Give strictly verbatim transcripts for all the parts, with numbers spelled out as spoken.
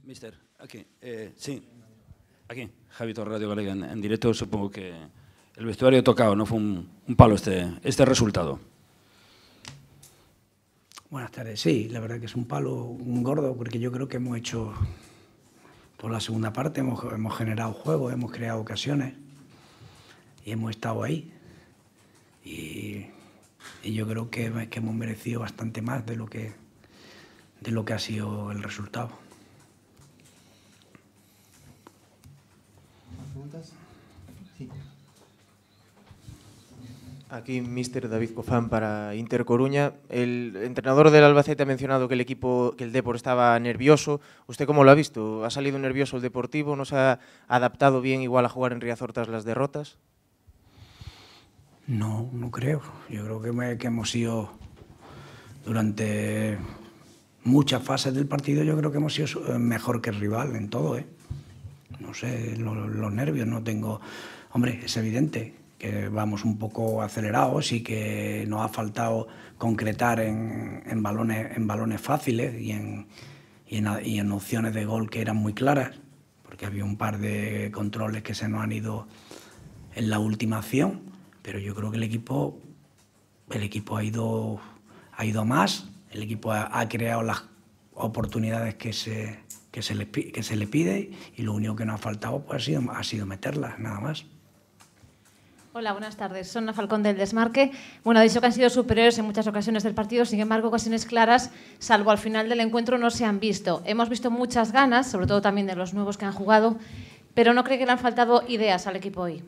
Mister, aquí, eh, sí, aquí, Javi Torre, Radio Galega, en, en directo. Supongo que el vestuario tocado, no fue un, un palo este, este resultado. Buenas tardes, sí, la verdad que es un palo, un gordo, porque yo creo que hemos hecho toda la segunda parte, hemos, hemos generado juegos, hemos creado ocasiones y hemos estado ahí. Y, y yo creo que, que hemos merecido bastante más de lo que, de lo que ha sido el resultado. ¿Más preguntas? Sí. Aquí mister David Cofán para Inter Coruña. El entrenador del Albacete ha mencionado que el equipo, que el Depor estaba nervioso. ¿Usted cómo lo ha visto? ¿Ha salido nervioso el Deportivo? ¿No se ha adaptado bien igual a jugar en Riazor tras las derrotas? No, no creo. Yo creo que, me, que hemos sido durante muchas fases del partido, yo creo que hemos sido mejor que el rival en todo, ¿eh? No sé, los, los nervios no tengo. Hombre, es evidente que vamos un poco acelerados y que nos ha faltado concretar en, en, balones, en balones fáciles y en, y, en, y en opciones de gol que eran muy claras, porque había un par de controles que se nos han ido en la última acción, pero yo creo que el equipo, el equipo ha ido, ha ido más, el equipo ha, ha creado las oportunidades que se, que, se le, que se le pide y lo único que nos ha faltado pues, ha, sido, ha sido meterlas, nada más. Hola, buenas tardes. Soy Ana Falcón del Desmarque. Bueno, ha dicho que han sido superiores en muchas ocasiones del partido, sin embargo, ocasiones claras, salvo al final del encuentro, no se han visto. Hemos visto muchas ganas, sobre todo también de los nuevos que han jugado, pero ¿no cree que le han faltado ideas al equipo hoy?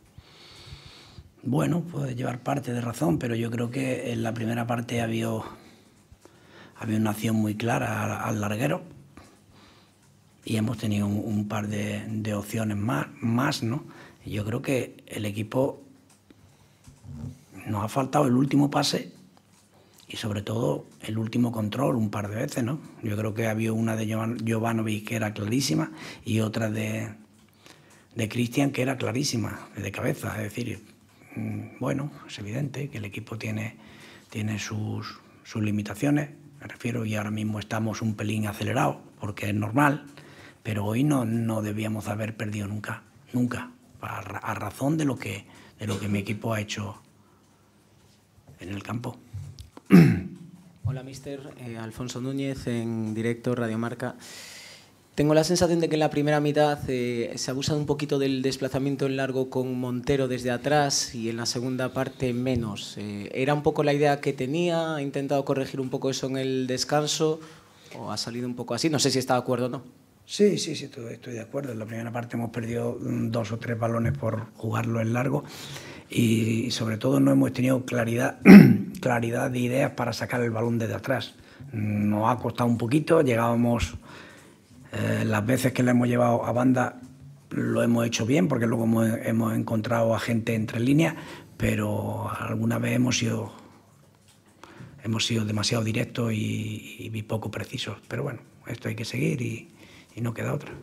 Bueno, puede llevar parte de razón, pero yo creo que en la primera parte había, había una acción muy clara al, al larguero y hemos tenido un, un par de, de opciones más, más, ¿no? Yo creo que el equipo nos ha faltado el último pase y sobre todo el último control un par de veces, ¿no? Yo creo que había una de Jovanovic que era clarísima y otra de, de Cristian que era clarísima, de cabeza. Es decir, bueno, es evidente que el equipo tiene, tiene sus, sus limitaciones, me refiero, y ahora mismo estamos un pelín acelerados porque es normal, pero hoy no, no debíamos haber perdido nunca, nunca. A, a razón de lo que de lo que mi equipo ha hecho en el campo. Hola, mister. Eh, Alfonso Núñez, en directo, Radio Marca. Tengo la sensación de que en la primera mitad eh, se ha abusado un poquito del desplazamiento en largo con Montero desde atrás y en la segunda parte menos. Eh, ¿Era un poco la idea que tenía? ¿Ha intentado corregir un poco eso en el descanso? ¿O ha salido un poco así? No sé si está de acuerdo o no. Sí, sí, sí, estoy, estoy de acuerdo. En la primera parte hemos perdido dos o tres balones por jugarlo en largo y, y sobre todo no hemos tenido claridad, claridad de ideas para sacar el balón desde atrás. Nos ha costado un poquito, llegábamos, eh, las veces que le hemos llevado a banda lo hemos hecho bien porque luego hemos, hemos encontrado a gente entre líneas, pero alguna vez hemos sido, hemos sido demasiado directos y, y poco precisos. Pero bueno, esto hay que seguir y y no queda otra.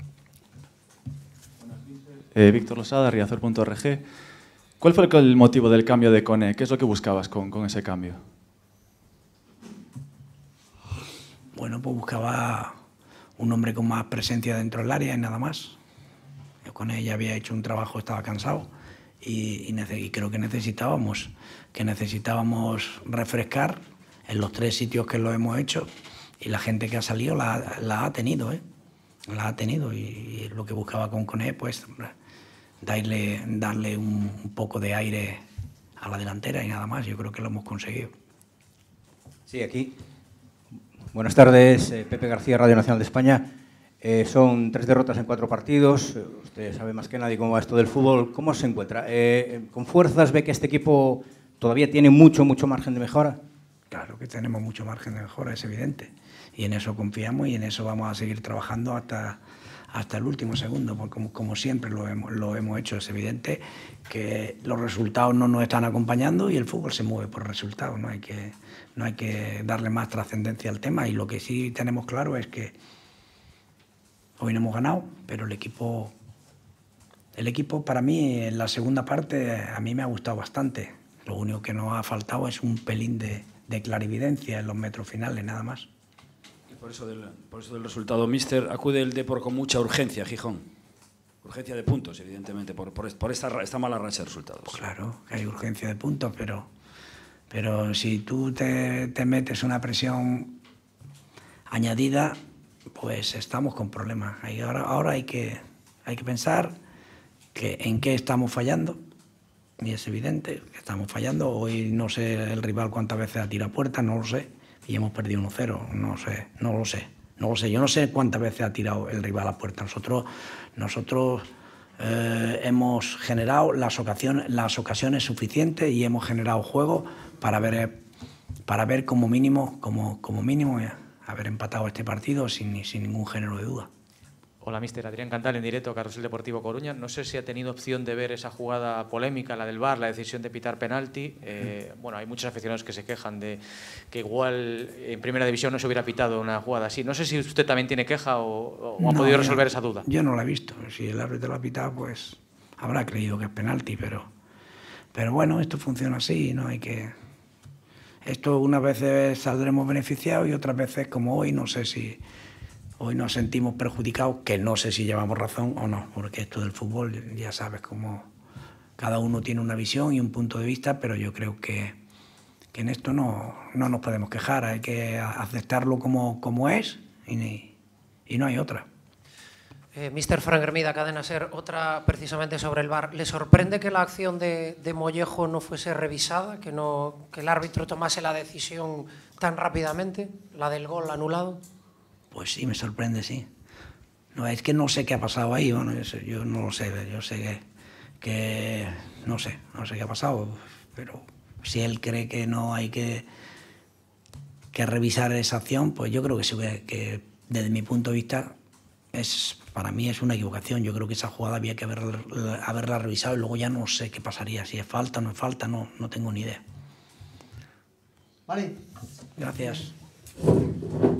Eh, Víctor Losada, Riazor punto org. ¿Cuál fue el motivo del cambio de Kone? ¿Qué es lo que buscabas con, con ese cambio? Bueno, pues buscaba un hombre con más presencia dentro del área y nada más. Yo con ella había hecho un trabajo, estaba cansado y, y, y creo que necesitábamos, que necesitábamos refrescar en los tres sitios que lo hemos hecho y la gente que ha salido la, la ha tenido, ¿eh? La ha tenido y, y lo que buscaba con Kone, pues darle, darle un, un poco de aire a la delantera y nada más. Yo creo que lo hemos conseguido. Sí, aquí. Buenas tardes, eh, Pepe García, Radio Nacional de España. Eh, son tres derrotas en cuatro partidos. Eh, usted sabe más que nadie cómo va esto del fútbol. ¿Cómo se encuentra? Eh, ¿Con fuerzas ve que este equipo todavía tiene mucho, mucho margen de mejora? Claro que tenemos mucho margen de mejora, es evidente. Y en eso confiamos y en eso vamos a seguir trabajando hasta, hasta el último segundo, porque como, como siempre lo hemos, lo hemos hecho. Es evidente que los resultados no nos están acompañando y el fútbol se mueve por resultados. No hay que, no hay que darle más trascendencia al tema y lo que sí tenemos claro es que hoy no hemos ganado, pero el equipo, el equipo para mí en la segunda parte a mí me ha gustado bastante. Lo único que nos ha faltado es un pelín de, de clarividencia en los metros finales, nada más. Por eso del, por eso del resultado, míster, acude el Depor con mucha urgencia a Gijón. Urgencia de puntos, evidentemente, por, por, por esta, esta mala racha de resultados. Pues claro, que hay urgencia de puntos, pero, pero si tú te, te metes una presión añadida, pues estamos con problemas. Ahí ahora, ahora hay que, hay que pensar que en qué estamos fallando, y es evidente que estamos fallando. Hoy no sé el rival cuántas veces ha tirado puertas, no lo sé, y hemos perdido uno cero, no sé, no lo sé. No lo sé, yo no sé cuántas veces ha tirado el rival a puerta. Nosotros, nosotros eh, hemos generado las ocasiones, las ocasiones suficientes y hemos generado juego para ver, para ver como mínimo, como, como mínimo eh, haber empatado este partido sin, sin ningún género de duda. Hola, míster. Adrián Cantal, en directo, Carrusel Deportivo Coruña. No sé si ha tenido opción de ver esa jugada polémica, la del V A R, la decisión de pitar penalti. Eh, bueno, hay muchos aficionados que se quejan de que igual en Primera División no se hubiera pitado una jugada así. No sé si usted también tiene queja o, o no, ha podido resolver yo, esa duda. Yo no la he visto. Si el árbitro lo ha pitado, pues habrá creído que es penalti, pero, pero bueno, esto funciona así, no hay que... Esto unas veces saldremos beneficiados y otras veces, como hoy, no sé si... Hoy nos sentimos perjudicados, que no sé si llevamos razón o no, porque esto del fútbol, ya sabes cómo cada uno tiene una visión y un punto de vista, pero yo creo que, que en esto no, no nos podemos quejar, hay que aceptarlo como, como es y, y no hay otra. Eh, míster Fran Hermida, Cadena SER, otra precisamente sobre el V A R. ¿Le sorprende que la acción de, de Mollejo no fuese revisada, que, no, que el árbitro tomase la decisión tan rápidamente, la del gol anulado? Pues sí, me sorprende, sí. No, es que no sé qué ha pasado ahí, bueno, yo, yo no lo sé, yo sé que, que, no sé, no sé qué ha pasado, pero si él cree que no hay que, que revisar esa acción, pues yo creo que, sí, que desde mi punto de vista, es, para mí es una equivocación. Yo creo que esa jugada había que haberla, haberla revisado y luego ya no sé qué pasaría, si es falta o no es falta, no, no tengo ni idea. Vale. Gracias.